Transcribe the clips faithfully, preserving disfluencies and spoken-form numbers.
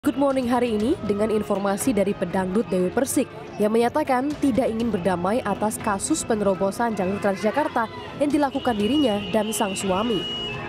Good Morning hari ini dengan informasi dari pedangdut Dewi Persik yang menyatakan tidak ingin berdamai atas kasus penerobosan jalur Transjakarta yang dilakukan dirinya dan sang suami.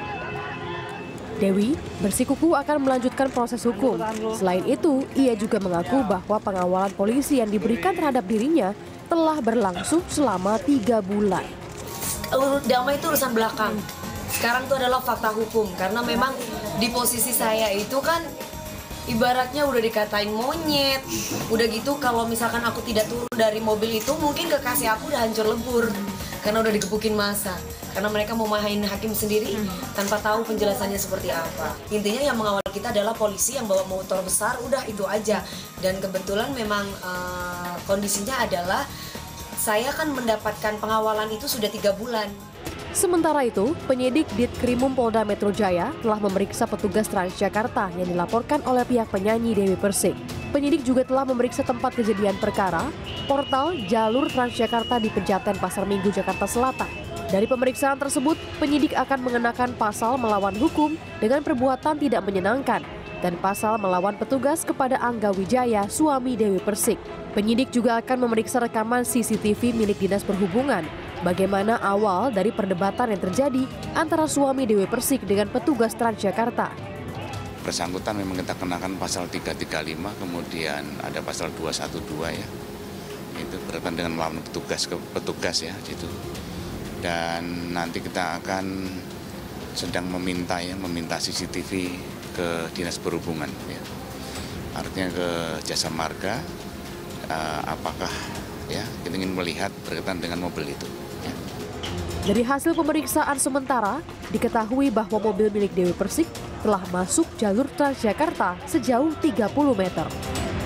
Dewi bersikukuh akan melanjutkan proses hukum. Selain itu, ia juga mengaku bahwa pengawalan polisi yang diberikan terhadap dirinya telah berlangsung selama tiga bulan. Damai itu urusan belakang. Sekarang itu adalah fakta hukum karena memang di posisi saya itu kan ibaratnya udah dikatain monyet, udah gitu kalau misalkan aku tidak turun dari mobil itu mungkin kekasih aku udah hancur lebur karena udah digebukin massa, karena mereka mau main hakim sendiri tanpa tahu penjelasannya seperti apa. Intinya yang mengawal kita adalah polisi yang bawa motor besar, udah itu aja. Dan kebetulan memang uh, kondisinya adalah saya kan mendapatkan pengawalan itu sudah tiga bulan. Sementara itu, penyidik Ditkrimum Polda Metro Jaya telah memeriksa petugas Transjakarta yang dilaporkan oleh pihak penyanyi Dewi Persik. Penyidik juga telah memeriksa tempat kejadian perkara, portal jalur Transjakarta di Pejaten Pasar Minggu, Jakarta Selatan. Dari pemeriksaan tersebut, penyidik akan mengenakan pasal melawan hukum dengan perbuatan tidak menyenangkan dan pasal melawan petugas kepada Angga Wijaya, suami Dewi Persik. Penyidik juga akan memeriksa rekaman C C T V milik Dinas Perhubungan. Bagaimana awal dari perdebatan yang terjadi antara suami Dewi Persik dengan petugas Transjakarta. Bersangkutan memang kita kenakan pasal tiga tiga lima, kemudian ada pasal dua satu dua ya. Itu berkaitan dengan melawan petugas ke petugas ya gitu. Dan nanti kita akan sedang meminta ya, meminta C C T V ke Dinas Perhubungan ya. Artinya ke Jasa Marga, uh, apakah ya kita ingin melihat berkaitan dengan mobil itu. Ya. Dari hasil pemeriksaan sementara, diketahui bahwa mobil milik Dewi Persik telah masuk jalur Transjakarta sejauh tiga puluh meter.